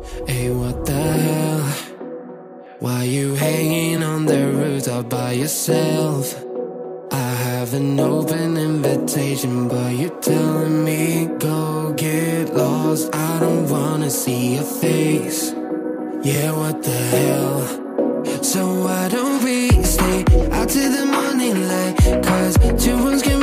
Hey, what the hell? Why you hanging on the rooftop by yourself? I have an open invitation, but you're telling me go get lost. I don't wanna see your face. Yeah, what the hell? So why don't we stay out till the morning light? 'Cause two ones can